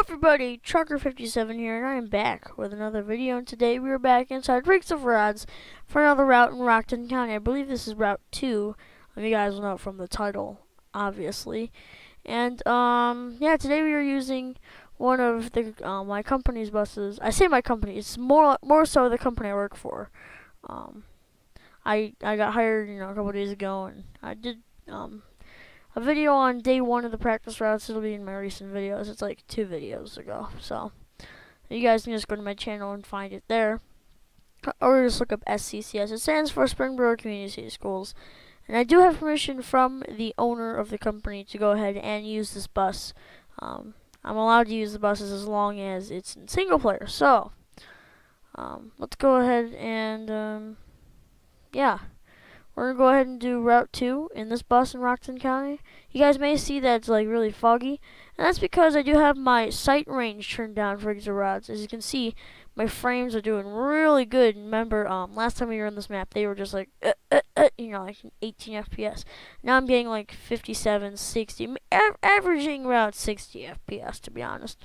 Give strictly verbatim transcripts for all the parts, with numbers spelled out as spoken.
everybody, Trucker fifty-seven here, and I am back with another video, and today we are back inside Rigs of Rods for another route in Rockton County. I believe this is Route two, you guys will know from the title, obviously. And, um, yeah, today we are using one of the, uh, my company's buses. I say my company, it's more, more so the company I work for. Um, I, I got hired, you know, a couple days ago, and I did, um, a video on day one of the practice routes. It'll be in my recent videos. It's like two videos ago. So you guys can just go to my channel and find it there. Or just look up S C C S. It stands for Springboro Community City Schools. And I do have permission from the owner of the company to go ahead and use this bus. Um, I'm allowed to use the buses as long as it's in single player. So um, let's go ahead and um, yeah. We're going to go ahead and do Route two in this bus in Rockton County. You guys may see that it's like really foggy. And that's because I do have my sight range turned down for Rigs of Rods. As you can see, my frames are doing really good. Remember, um, last time we were on this map, they were just like, uh, uh, uh, you know, like eighteen F P S. Now I'm getting like fifty-seven, sixty, av averaging around sixty F P S, to be honest.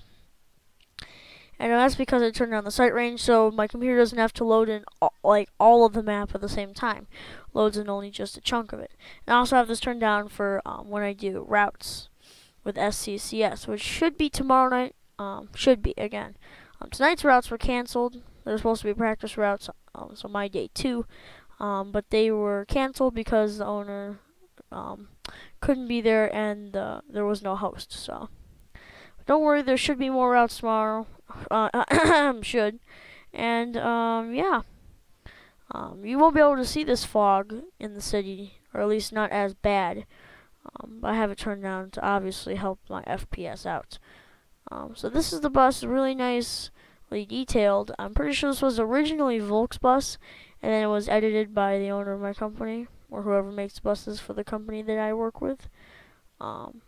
And that's because I turned down the sight range, so my computer doesn't have to load in all, like all of the map at the same time. Loads in only just a chunk of it. And I also have this turned down for um, when I do routes with S C C S, which should be tomorrow night. Um, should be again. Um, tonight's routes were canceled. They were supposed to be practice routes, um, so my day two, um, but they were canceled because the owner um, couldn't be there and uh, there was no host. So don't worry, there should be more routes tomorrow. Uh, should. And, um, yeah. Um, you won't be able to see this fog in the city, or at least not as bad. Um, but I have it turned down to obviously help my F P S out. Um, so this is the bus, really nicely detailed. I'm pretty sure this was originally Volk's bus, and then it was edited by the owner of my company, or whoever makes buses for the company that I work with. Um,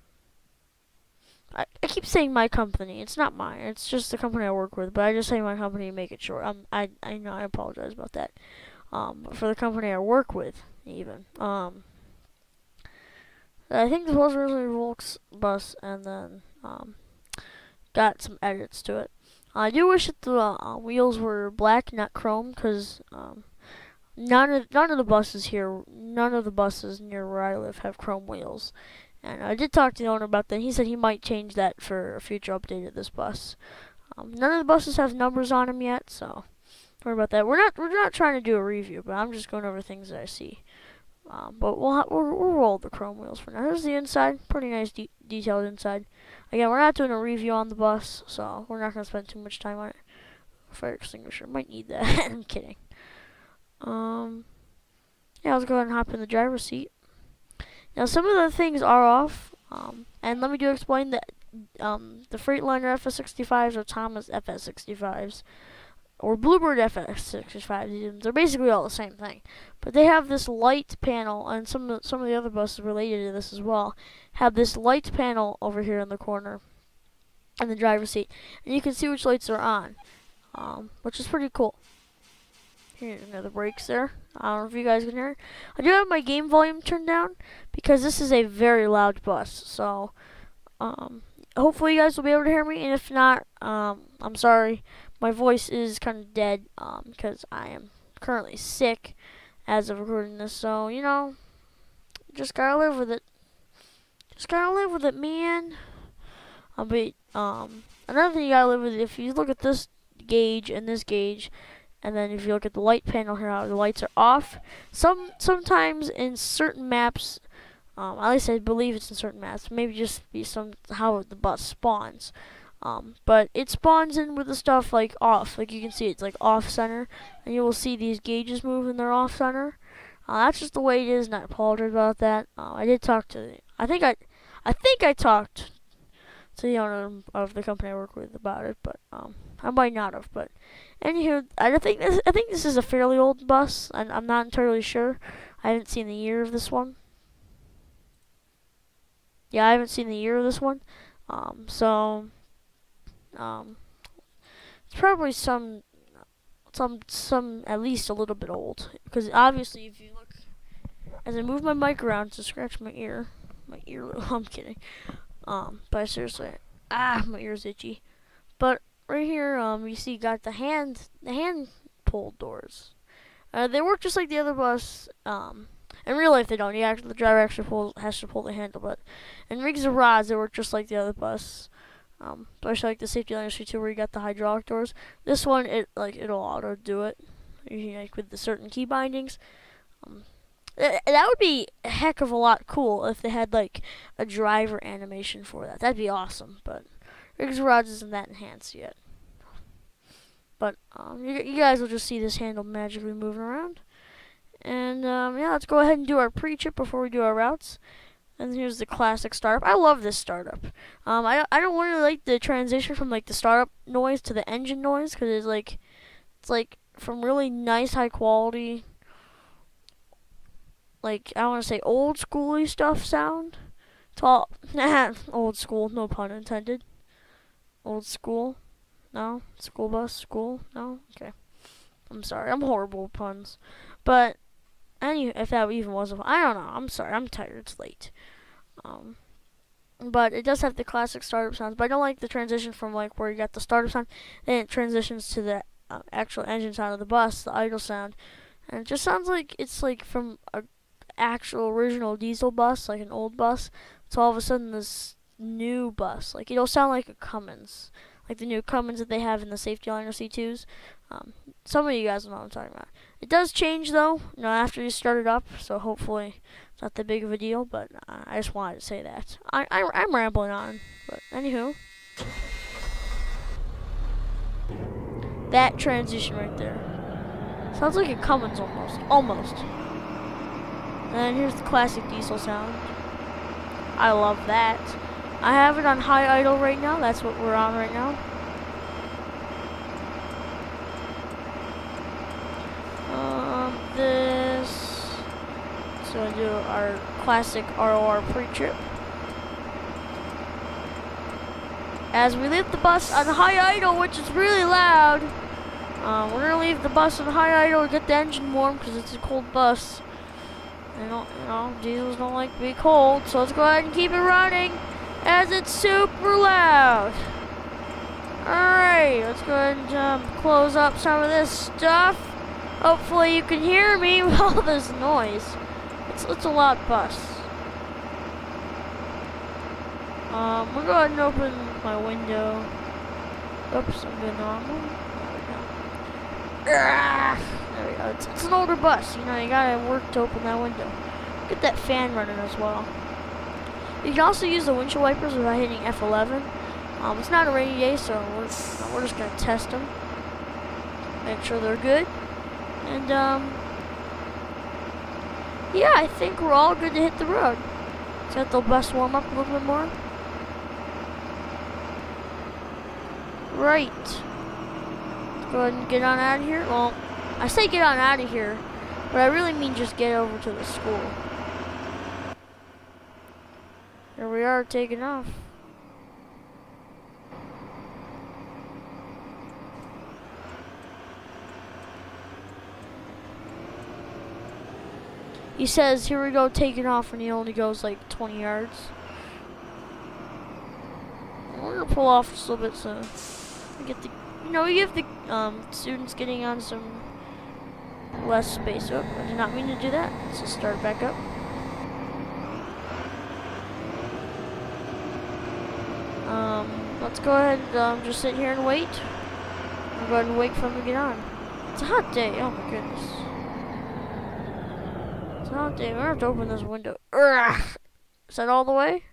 I, I keep saying my company. It's not mine. It's just the company I work with. But I just say my company to make it short. Um, I I know. I apologize about that. Um, but for the company I work with, even. Um, I think this was originally Volk's bus, and then um, got some edits to it. I do wish that the uh, wheels were black, not chrome, because um, none of none of the buses here, none of the buses near where I live have chrome wheels. And I did talk to the owner about that. He said he might change that for a future update of this bus. Um, none of the buses have numbers on them yet, so don't worry about that. We're not we're not trying to do a review, but I'm just going over things that I see. Um, but we'll, ha we'll we'll roll the chrome wheels for now. Here's the inside, pretty nice, de detailed inside. Again, we're not doing a review on the bus, so we're not going to spend too much time on it. Fire extinguisher might need that. I'm kidding. Um, yeah, let's go ahead and hop in the driver's seat. Now, some of the things are off, um, and let me do explain that um, the Freightliner F S sixty-fives or Thomas F S sixty-fives, or BlueBird F S sixty-fives, they're basically all the same thing. But they have this light panel, and some of the, some of the other buses related to this as well, have this light panel over here in the corner in the driver's seat, and you can see which lights are on, um, which is pretty cool. Here's another brakes there. I don't know if you guys can hear it. I do have my game volume turned down because this is a very loud bus. So, um, hopefully you guys will be able to hear me. And if not, um, I'm sorry. My voice is kind of dead um, because I am currently sick as of recording this. So, you know, just gotta live with it. Just gotta live with it, man. I'll be, um, another thing you gotta live with, if you look at this gauge and this gauge, and then if you look at the light panel here, how the lights are off. Some sometimes in certain maps, um, at least I believe it's in certain maps. Maybe just be some how the bus spawns. Um, but it spawns in with the stuff like off. Like you can see, it's like off center, and you will see these gauges move when they're off center. Uh, that's just the way it is, and I apologize about that. Uh, I did talk to. I think I, I think I talked to the owner of the company I work with about it, but um, I might not have. But anywho, I think this I think this is a fairly old bus, and I'm not entirely sure. I haven't seen the year of this one. Yeah, I haven't seen the year of this one. Um, so um, it's probably some some some at least a little bit old, because obviously if you look, as I move my mic around to scratch my ear, my ear. I'm kidding. Um, but seriously, ah, my ear's itchy. But right here, um, you see, got the hand, the hand pulled doors. Uh, they work just like the other bus. Um, in real life, they don't. You actually, the driver actually pulls, has to pull the handle. But in rigs of rods, they work just like the other bus. Um, especially like the safety line issue too, where you got the hydraulic doors. This one, it like it'll auto do it, like with the certain key bindings. Um, th that would be a heck of a lot cool if they had like a driver animation for that. That'd be awesome. But rigs of rods isn't that enhanced yet. But um, you, you guys will just see this handle magically moving around. And um, yeah, let's go ahead and do our pre-trip before we do our routes. And here's the classic startup. I love this startup. Um, I I don't really like the transition from like the startup noise to the engine noise, because it's like it's like from really nice high quality, like I want to say old schooly stuff sound to all old school, no pun intended. Old school, no school bus, school, no. Okay, I'm sorry, I'm horrible with puns, but. Any, if that even was a, I don't know. I'm sorry. I'm tired. It's late. Um, but it does have the classic startup sounds. But I don't like the transition from like where you got the startup sound, then it transitions to the uh, actual engine sound of the bus, the idle sound, and it just sounds like it's like from a actual original diesel bus, like an old bus. So all of a sudden this new bus, like it'll sound like a Cummins, like the new Cummins that they have in the safety liner C twos. Um, some of you guys know what I'm talking about. It does change though, you know, after you start it up, so hopefully it's not that big of a deal, but uh, I just wanted to say that. I, I, I'm rambling on, but anywho. That transition right there. Sounds like a Cummins almost. Almost. And then here's the classic diesel sound. I love that. I have it on high idle right now, that's what we're on right now. Um, this, so I do our classic R O R pre-trip. As we leave the bus on high idle, which is really loud, um, we're gonna leave the bus on high idle to get the engine warm because it's a cold bus. They don't, you know, diesels don't like to be cold, so let's go ahead and keep it running as it's super loud. Alright, let's go ahead and um, close up some of this stuff. Hopefully you can hear me with all this noise. It's, it's a loud bus. Um, we'll go ahead and open my window. Oops, I'm doing normal. There we go. There we go. It's, it's an older bus. You know, you gotta work to open that window. Get that fan running as well. You can also use the windshield wipers without hitting F eleven. Um, it's not a rainy day, so we're, we're just gonna test them. Make sure they're good. And, um, yeah, I think we're all good to hit the road. Let's let the bus warm up a little bit more. Right. Let's go ahead and get on out of here. Well, I say get on out of here, but I really mean just get over to the school. Here we are taking off. He says, here we go, taking off, and he only goes like twenty yards. We're gonna pull off just a little bit so we get the, you know, we give the um, students getting on some less space. Oh, I did not mean to do that. Let's just start back up. Um, let's go ahead and um, just sit here and wait. We'll go ahead and wait for them to get on. It's a hot day. Oh my goodness. Oh, damn, I have to open this window. Urgh. Is that all the way?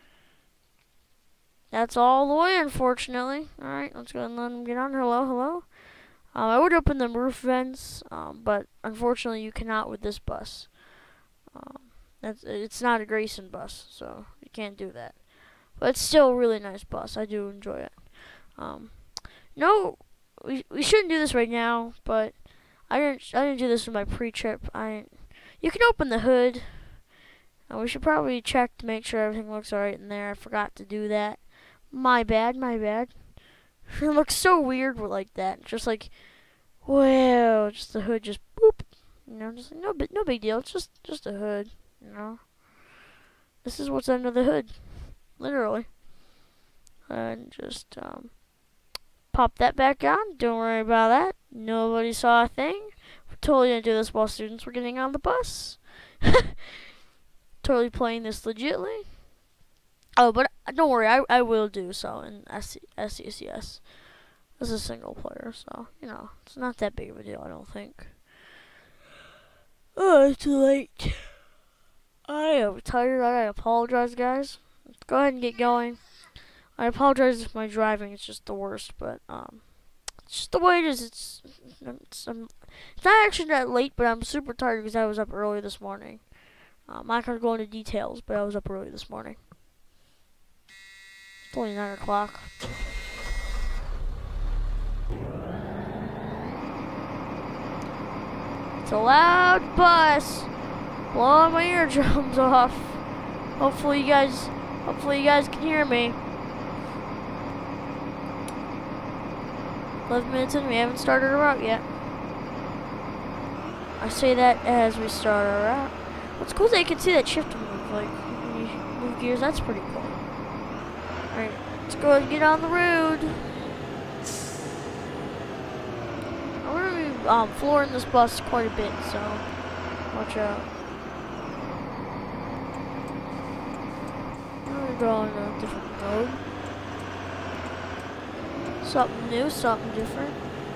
That's all the way, unfortunately. Alright, let's go and let them get on. Hello, hello. Um, I would open the roof vents, um, but unfortunately you cannot with this bus. Um, that's, it's not a Grayson bus, so you can't do that. But it's still a really nice bus. I do enjoy it. Um, no, we, we shouldn't do this right now, but I didn't, I didn't do this in my pre-trip. I didn't. You can open the hood. Uh, we should probably check to make sure everything looks alright in there. I forgot to do that. My bad, my bad. It looks so weird like that. Just like, wow, just the hood just boop. You know, just like, no, no big deal. It's just, just a hood, you know. This is what's under the hood. Literally. And just, um, Pop that back on. Don't worry about that. Nobody saw a thing. We're totally gonna do this while students were getting on the bus. Totally playing this legitly. Oh, but don't worry, I, I will do so in S C C S. This is a single player, so, you know, it's not that big of a deal, I don't think. Oh, it's too late. I am tired. I apologize, guys. Let's go ahead and get going. I apologize if my driving is just the worst, but, um, it's just the way it is. It's, it's, um, it's not actually that late, but I'm super tired because I was up early this morning. Uh, I'm not going to go into details, but I was up early this morning. It's only nine o'clock. It's a loud bus blowing my eardrums off. Hopefully you guys, hopefully you guys can hear me. eleven minutes in, we haven't started our route yet. I say that as we start our route. What's cool is that you can see that shift move, like when you move gears. That's pretty cool. All right, let's go ahead and get on the road. I'm gonna be um, flooring this bus quite a bit, so watch out. I'm gonna go on a different road. Something new, something different.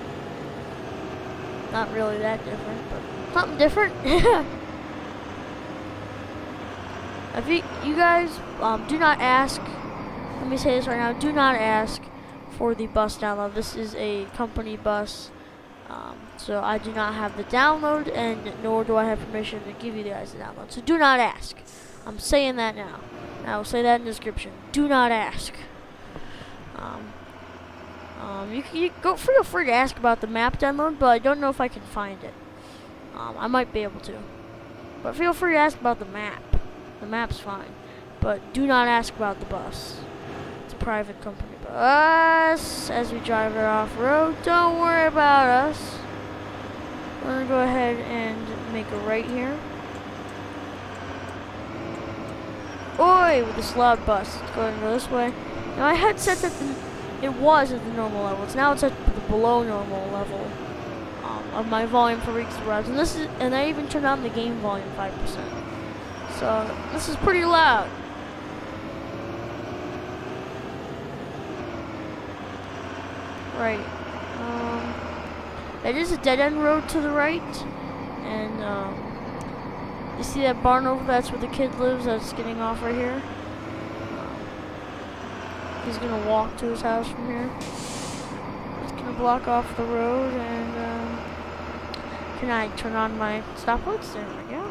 Not really that different, but something different. If you, you guys um, do not ask, let me say this right now, do not ask for the bus download. This is a company bus, um, so I do not have the download, and nor do I have permission to give you guys the download. So do not ask. I'm saying that now. And I will say that in the description. Do not ask. Um, um, you, you go feel free to ask about the map download, but I don't know if I can find it. Um, I might be able to, but feel free to ask about the map. The map's fine, but do not ask about the bus. It's a private company bus. As we drive it off road, don't worry about us. We're gonna go ahead and make a right here. Oi, with this loud bus. Let's go ahead and go this way. Now I had set at the, it was at the normal level. It's now it's at the below normal level um, of my volume for weeks of rides, and this is, and I even turned on the game volume five percent. So this is pretty loud. Right. Um, it is a dead end road to the right, and um, you see that barn over? That's where the kid lives. That's getting off right here. Um, he's gonna walk to his house from here. It's gonna block off the road, and um, can I turn on my stoplights? There we go.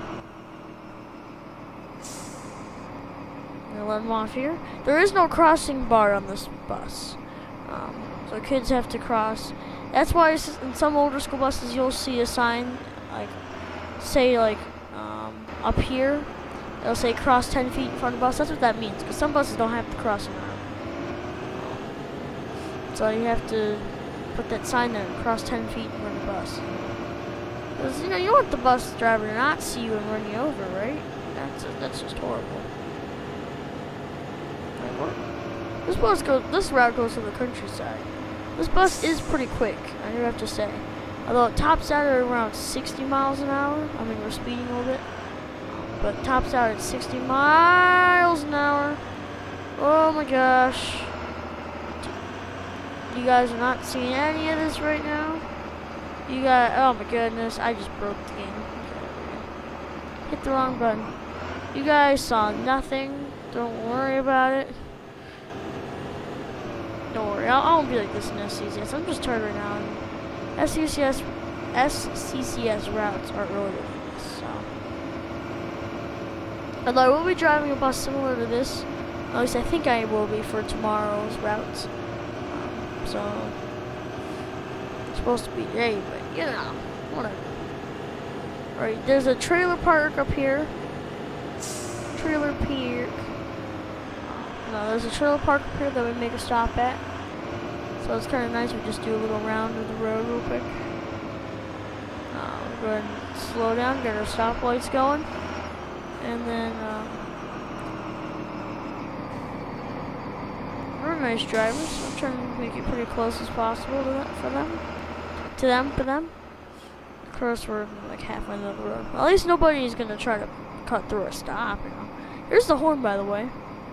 Let them off here. There is no crossing bar on this bus, um, so kids have to cross. That's why in some older school buses you'll see a sign like say like um, up here it'll say cross ten feet in front of the bus. That's what that means, because some buses don't have the crossing arm. So you have to put that sign there, cross ten feet in front of the bus. Because you know you want the bus driver to not see you and run you over, right? That's that's just horrible. This bus goes. This route goes to the countryside. This bus is pretty quick, I do have to say. Although it tops out at around sixty miles an hour. I mean, we're speeding a little bit, but it tops out at sixty miles an hour. Oh my gosh! You guys are not seeing any of this right now. You got. Oh my goodness! I just broke the game. Hit the wrong button. You guys saw nothing. Don't worry about it. Don't worry, I won't be like this in S C C S. I'm just tired right now. And S C C S, S C C S routes aren't really good for this, so. Although I will be driving a bus similar to this. At least I think I will be for tomorrow's routes. Um, so, it's supposed to be today, but you know, whatever. Alright, there's a trailer park up here. Trailer park. No, there's a trailer park up here that we make a stop at. So it's kind of nice. We just do a little round of the road real quick. Uh, we'll go ahead and slow down, get our stoplights going, and then uh, we're nice drivers. I'm trying to make it pretty close as possible to that, for them. To them, for them. Of course, we're like halfway down the road. Well, at least nobody's gonna try to cut through a stop, you know. Here's the horn, by the way.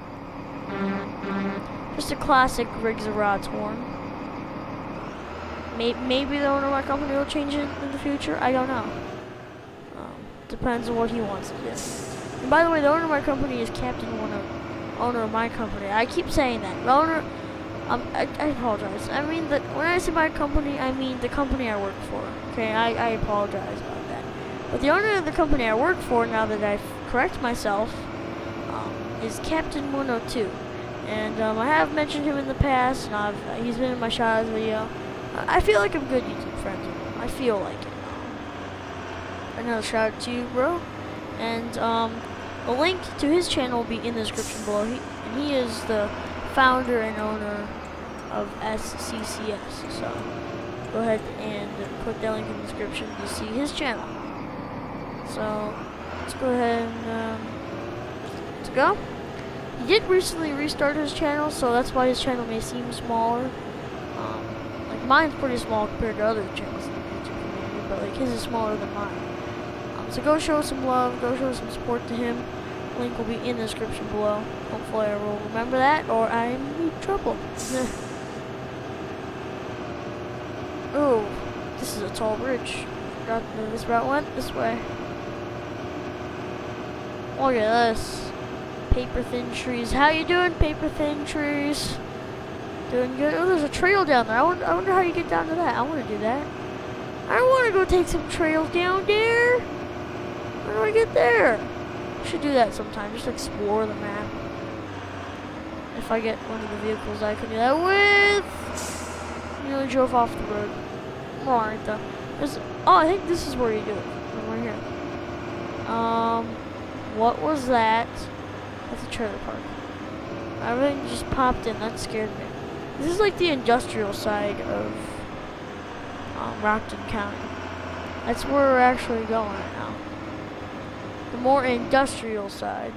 Just a classic Riggs and Rods horn. Maybe, maybe the owner of my company will change it in the future. I don't know. Um, depends on what he wants to do. And by the way, the owner of my company is Captain One of owner of my company. I keep saying that. The owner. Um, I, I apologize. I mean that when I say my company, I mean the company I work for. Okay, I, I apologize about that. But the owner of the company I work for, now that I've corrected myself, um, is Captain one oh two. And um, I have mentioned him in the past, and I've, uh, he's been in my shoutouts video. I feel like I'm good YouTube friends with him. I feel like it. Um, another shout out to you, bro. And um, a link to his channel will be in the description below. He, and he is the founder and owner of S C C S. So go ahead and click that link in the description to see his channel. So let's go ahead and um, let's go. He did recently restart his channel, so that's why his channel may seem smaller. Um, like mine's pretty small compared to other channels in the YouTube community, but like his is smaller than mine. Um, so go show some love, go show some support to him. Link will be in the description below. Hopefully I will remember that, or I'm in trouble. Oh, this is a tall bridge. Forgot that this route went this way. Look at this. Paper thin trees. How you doing, paper thin trees? Doing good. Oh, there's a trail down there. I wonder, I wonder how you get down to that. I want to do that. I want to go take some trails down there. How do I get there? I should do that sometime. Just explore the map. If I get one of the vehicles I can do that with. Nearly drove off the road. Alright though. There's, oh, I think this is where you do it. Right here. Um, what was that? That's a trailer park. Everything just popped in. That scared me. This is like the industrial side of um, Rockton County. That's where we're actually going right now. The more industrial side.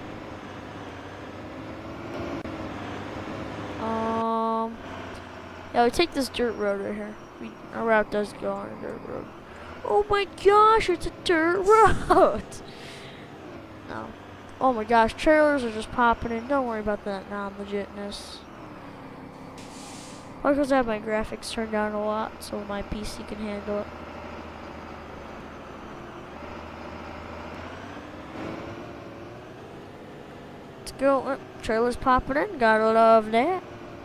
Um, yeah, we take this dirt road right here. We, our route does go on a dirt road. Oh my gosh, it's a dirt road. No. Oh my gosh, trailers are just popping in. Don't worry about that non-legitness. Probably because I have my graphics turned down a lot so my P C can handle it. Let's go. Oh, trailers popping in. Gotta love that.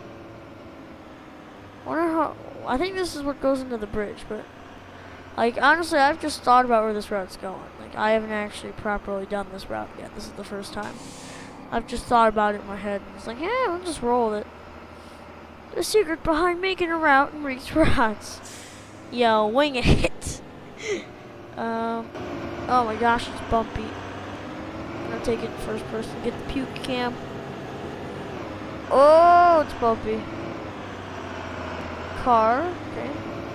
Wonder how. I think this is what goes into the bridge, but like honestly, I've just thought about where this route's going. Like I haven't actually properly done this route yet. This is the first time. I've just thought about it in my head. And it's like, yeah, we'll just roll with it. The secret behind making a route and Riggs routes. Yo, wing it. um. Oh my gosh, it's bumpy. I'm gonna take it first person. Get the puke cam. Oh, it's bumpy. Car. Okay.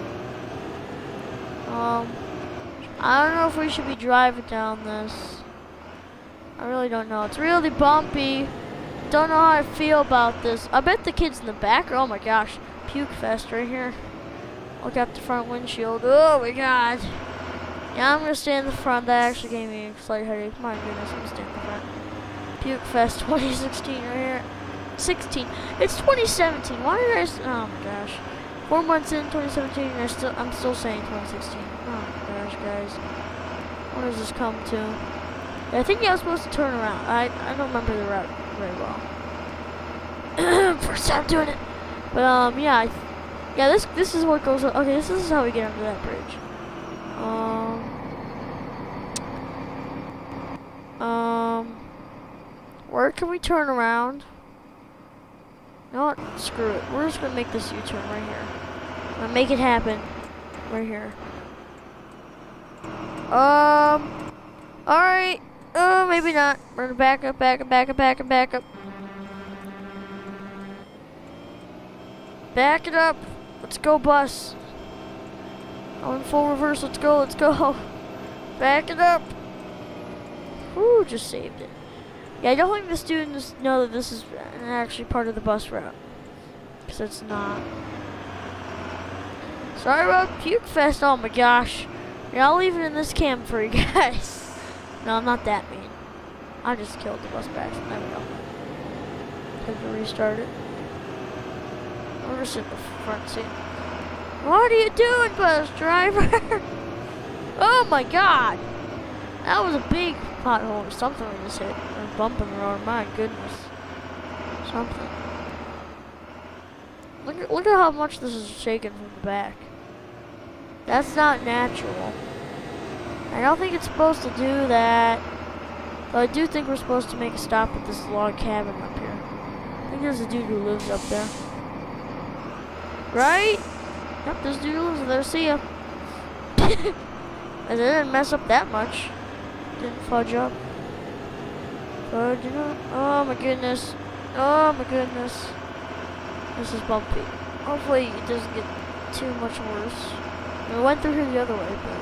Um. I don't know if we should be driving down this. I really don't know. It's really bumpy. Don't know how I feel about this. I bet the kids in the back are, oh my gosh, puke fest right here. Look out the front windshield. Oh my god. Yeah, I'm gonna stay in the front. That actually gave me a slight headache. My goodness, I'm gonna stay in the front. Puke fest twenty sixteen right here. sixteen. It's twenty seventeen. Why did I? S oh my gosh. Four months in twenty seventeen, and I still, I'm still saying twenty sixteen. Oh my gosh, guys. What does this come to? Yeah, I think I was supposed to turn around. I I don't remember the route very well. First time doing it. But um, yeah, I th yeah. This this is what goes. Okay, this, this is how we get under that bridge. Um. Um. Where can we turn around? You know what? Screw it. We're just gonna make this U-turn right here. I'm gonna make it happen right here. Um. All right. Oh, maybe not. We're gonna back up, back up, back up, back up, back up. Back it up. Let's go, bus. Oh, in full reverse. Let's go. Let's go. Back it up. Whoo, just saved it. Yeah, I don't think the students know that this is actually part of the bus route. Because it's not. Sorry about Puke Fest. Oh my gosh. Yeah, I'll leave it in this cam for you guys. No, I'm not that mean. I just killed the bus back. There we go. Have to restart it. We're just in the front seat. What are you doing, bus driver? Oh my god. That was a big pothole or something we just hit. Or bump in the road. My goodness. Something. Look at, look at how much this is shaking from the back. That's not natural. I don't think it's supposed to do that. But I do think we're supposed to make a stop at this log cabin up here. I think there's a dude who lives up there. Right? Yep, this dude lives there. See ya. And it didn't mess up that much. Didn't fudge up. Fudge up. Oh my goodness. Oh my goodness. This is bumpy. Hopefully it doesn't get too much worse. We went through here the other way, but...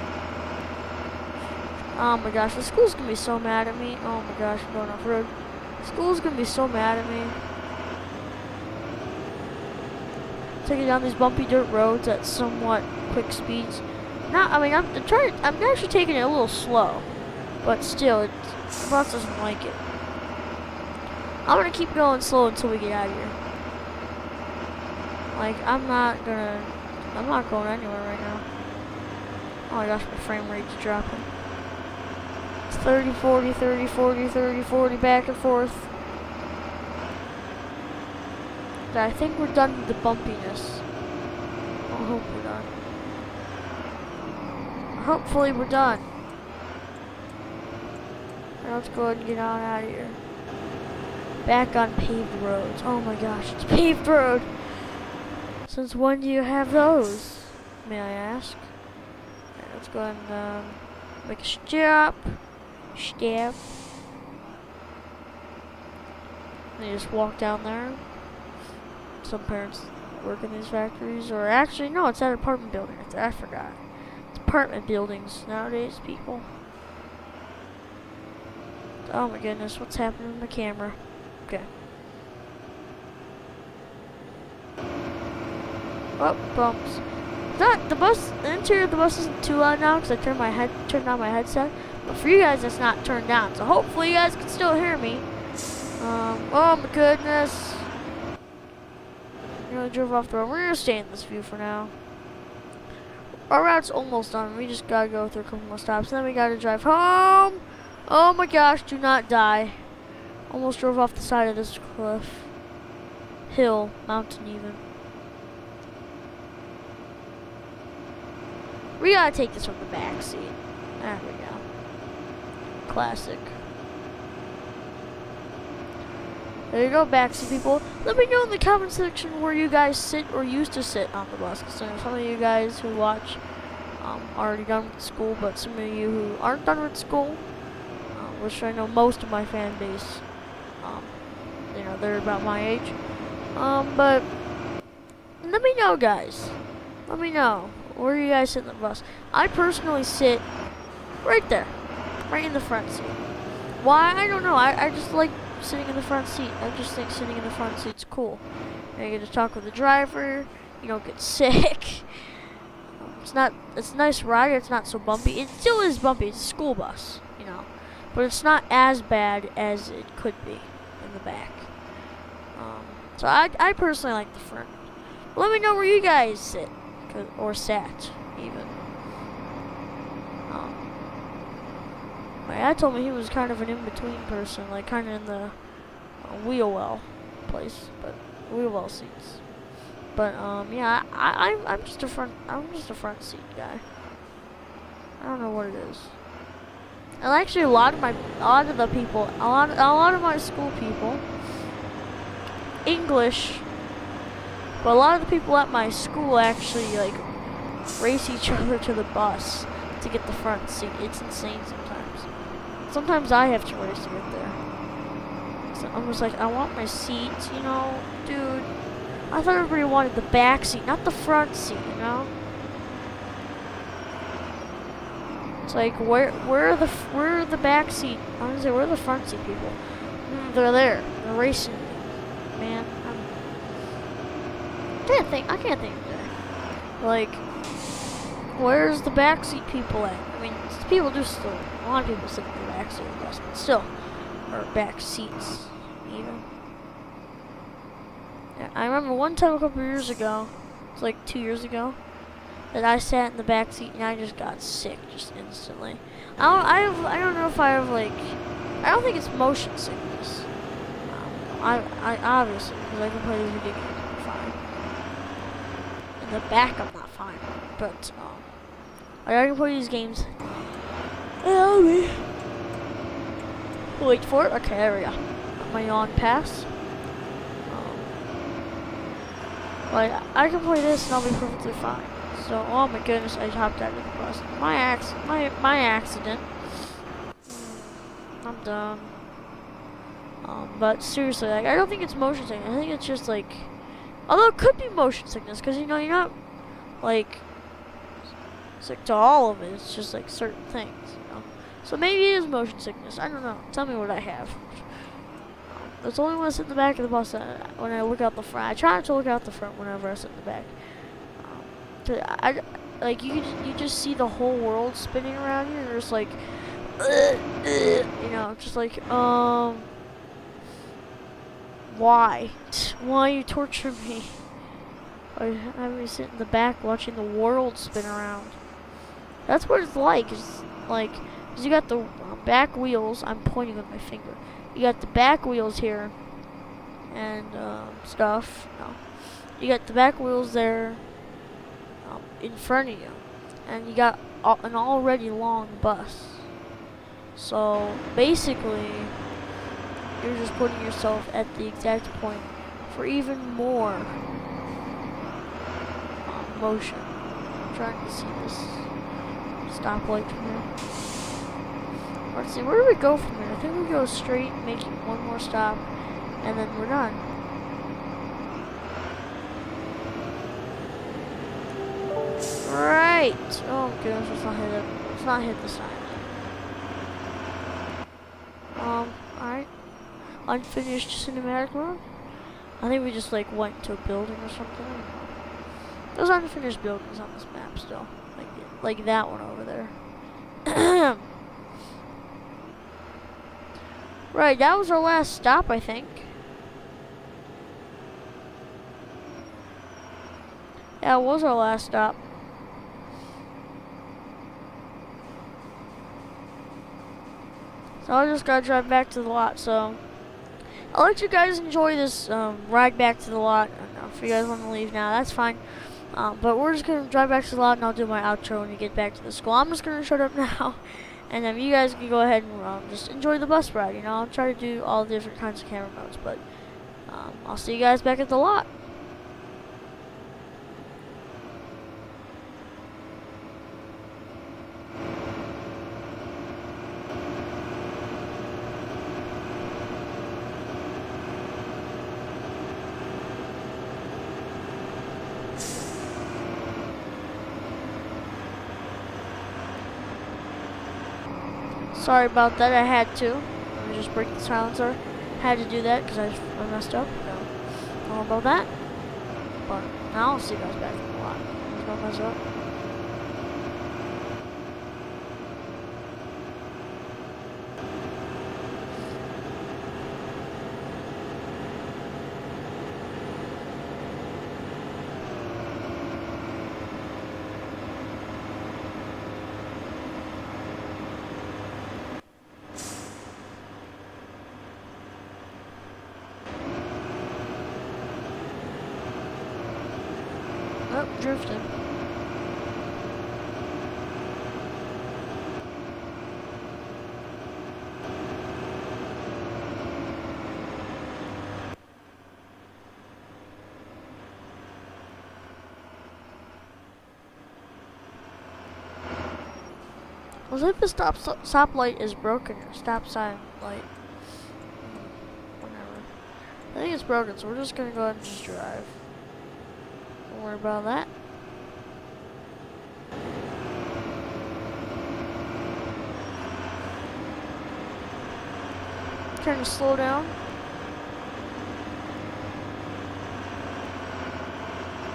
Oh my gosh, the school's gonna be so mad at me. Oh my gosh, I'm going off road. School's gonna be so mad at me. Taking down these bumpy dirt roads at somewhat quick speeds. Not, I mean, I'm, I'm trying. I'm actually taking it a little slow, but still, it, the bus doesn't like it. I'm gonna keep going slow until we get out of here. Like, I'm not gonna. I'm not going anywhere right now. Oh my gosh, my frame rate's dropping. It's thirty, forty, thirty, forty, thirty, forty, back and forth. I think we're done with the bumpiness. I hope we're done. Hopefully we're done. Now let's go ahead and get on out of here. Back on paved roads. Oh my gosh, it's paved road. Since when do you have those, may I ask? Right, let's go ahead and um, make a stop. Stop. And you just walk down there. Some parents work in these factories, or actually, no, it's at apartment building. I forgot. It's apartment buildings nowadays, people. Oh my goodness, what's happening with my camera? Okay. Oh, bumps. Not the bus. The interior of the bus isn't too loud now because I turned my head, turned down my headset. But for you guys, it's not turned down. So hopefully you guys can still hear me. Um. Oh my goodness. You know, drove off the road. We're gonna stay in this view for now. Our route's almost done. We just gotta go through a couple more stops, and then we gotta drive home. Oh my gosh! Do not die. Almost drove off the side of this cliff, hill, mountain even. We gotta take this from the back seat. There we go. Classic. There you go, backseat people. Let me know in the comment section where you guys sit or used to sit on the bus. Because there's some of you guys who watch um, already done with school, but some of you who aren't done with school, uh, which I know most of my fan base, um, you know, they're about my age. Um, but let me know, guys. Let me know where you guys sit in the bus. I personally sit right there, right in the front seat. Why? I don't know. I, I just like sitting in the front seat. I just think sitting in the front seat's cool. You get to talk with the driver. You don't get sick. Um, it's not. It's a nice ride. It's not so bumpy. It still is bumpy. It's a school bus, you know, but it's not as bad as it could be in the back. Um, so I, I personally like the front. Let me know where you guys sit or sat, even. Um, My dad told me he was kind of an in-between person, like kind of in the uh, wheel well place, but wheel well seats. But um, yeah, I, I'm I'm just a front I'm just a front seat guy. I don't know what it is. And actually, a lot of my a lot of the people, a lot a lot of my school people, English. But a lot of the people at my school actually like race each other to the bus to get the front seat. It's insane sometimes. Sometimes I have to race to get there. So I'm just like, I want my seat, you know, dude. I thought everybody wanted the back seat, not the front seat, you know. It's like, where, where are the, where are the back seat? I was gonna say, where are the front seat people? Mm, they're there. They're racing me, man. I'm, can't think. I can't think of that. Like, where's the backseat people at? I mean, people do still. A lot of people sit in the backseat, I guess, but still, or back seats, even. Yeah, I remember one time a couple years ago. It was like two years ago. That I sat in the back seat and I just got sick just instantly. I don't, I, have, I don't know if I have like, I don't think it's motion sickness. Um, I, I obviously, because I can play this video game, I'm fine. In the back, I'm not fine, but um, I can play these games. Help me. Wait for it. Okay, there we go. Got my yawn pass. Um, like I can play this and I'll be perfectly fine. So, oh my goodness, I hopped out of the bus. My acc my my accident. I'm done. Um, but seriously, like, I don't think it's motion sickness. I think it's just like, although it could be motion sickness, because you know you're not like sick to all of it. It's just like certain things, you know. So maybe it is motion sickness. I don't know. Tell me what I have. It's only when I sit in the back of the bus that when I look out the front. I try not to look out the front whenever I sit in the back. I, I, like you, you just see the whole world spinning around you, and you're just like, uh, uh, you know, just like, um, why, why you torture me? Or have me sit in the back watching the world spin around? That's what it's like. It's like, cause you got the back wheels. I'm pointing with my finger. You got the back wheels here, and um, stuff. No, you got the back wheels there. In front of you, and you got an already long bus. So basically, you're just putting yourself at the exact point for even more um, motion. I'm trying to see this stoplight from here. Let's see, where do we go from here? I think we go straight, making one more stop, and then we're done. Right. Oh gosh, let's not hit it. Let's not hit the sign. Um. All right. Unfinished cinematic mode. I think we just like went to a building or something. I don't know. There's unfinished buildings on this map still, like like that one over there. Right. That was our last stop, I think. Yeah, it was our last stop. So I just gotta drive back to the lot. So I'll let you guys enjoy this um, ride back to the lot. I don't know if you guys want to leave now, that's fine. Um, but we're just gonna drive back to the lot, and I'll do my outro when we get back to the school. I'm just gonna shut up now, and then you guys can go ahead and um, just enjoy the bus ride. You know, I'll try to do all the different kinds of camera modes, but um, I'll see you guys back at the lot. Sorry about that, I had to. Let me just break the silencer. Had to do that because I, I messed up. No. Don't know about that. But now I'll see you guys back in the lot. There's no mess up. Oh, drifting. Looks like the stop stop light is broken. Or stop sign light. Whatever. I think it's broken, so we're just gonna go ahead and just drive. Don't worry about that. Trying to slow down.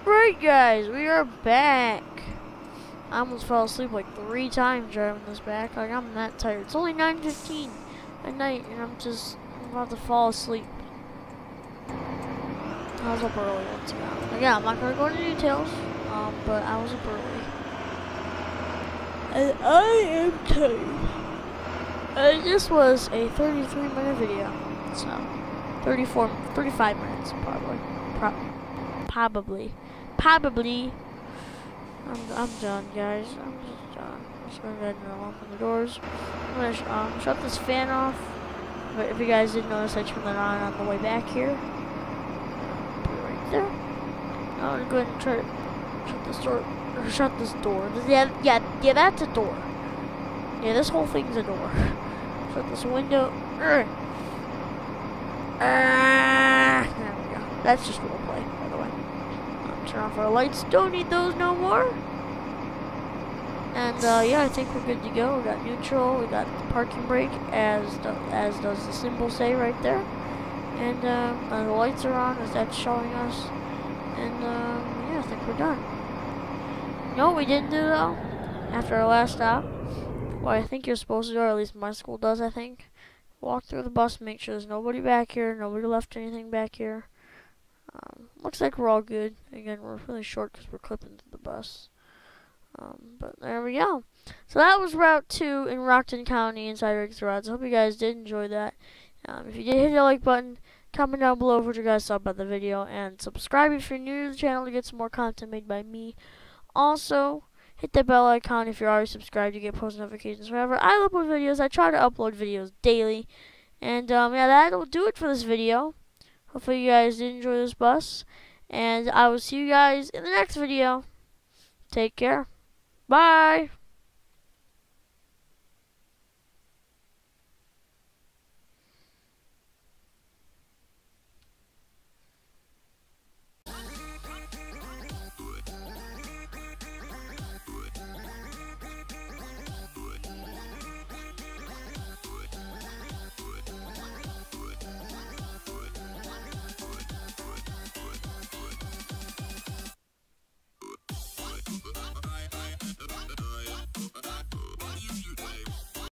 Right, guys, we are back. I almost fell asleep like three times driving this back. Like, I'm that tired. It's only nine fifteen at night, and I'm just I'm about to fall asleep. I was up early once again. Again, I'm not going to go into details, um, but I was up early. And I am tired. And this was a thirty-three minute video. So, thirty-four, thirty-five minutes, probably. Pro probably. Probably. I'm, I'm done, guys. I'm just done. I'm just going to go ahead and open the doors. I'm going to sh um, shut this fan off. But if you guys didn't notice, I turned it on on the way back here. Put it right there. I'm going to go ahead and try to shut this door. Or shut this door. Yeah, yeah, yeah, that's a door. Yeah, this whole thing's a door. Shut this window. Uh, there we go. That's just roleplay, by the way. Um, turn off our lights. Don't need those no more. And uh, yeah, I think we're good to go. We got neutral. We got the parking brake, as do, as does the symbol say right there. And um, uh, the lights are on, as that's showing us. And um, yeah, I think we're done. You know what we didn't do though? After our last stop, what I think you're supposed to do, or at least my school does, I think. Walk through the bus, make sure there's nobody back here, nobody left anything back here. Um, looks like we're all good. Again, we're really short because we're clipping to the bus. Um, but there we go. So that was Route two in Rockton County inside Rick's Rods. I hope you guys did enjoy that. Um, if you did, hit the like button, comment down below what you guys thought about the video, and subscribe if you're new to the channel to get some more content made by me. Also, hit that bell icon if you're already subscribed to get post notifications whenever I upload videos. I try to upload videos daily. And um, yeah, that'll do it for this video. Hopefully you guys did enjoy this bus. And I will see you guys in the next video. Take care. Bye.